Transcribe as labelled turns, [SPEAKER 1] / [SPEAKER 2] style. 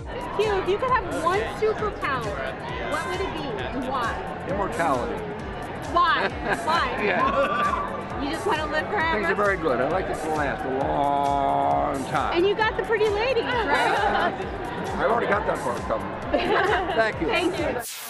[SPEAKER 1] Hugh, if you could have one superpower, what would it be and why?
[SPEAKER 2] Immortality.
[SPEAKER 1] Why? Why?
[SPEAKER 2] Yeah.
[SPEAKER 1] You just want to live forever?
[SPEAKER 2] Things are very good. I like it to last a long time.
[SPEAKER 1] And you got the pretty ladies, right?
[SPEAKER 2] I've already got that part covered. Thank you.
[SPEAKER 1] Thank you.